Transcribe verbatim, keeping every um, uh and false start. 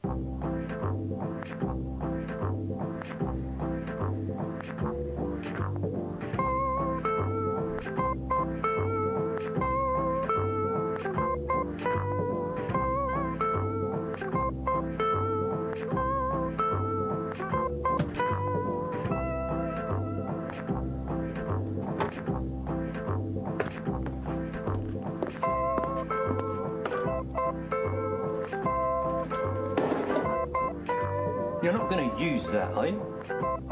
You're not going to use that, are you?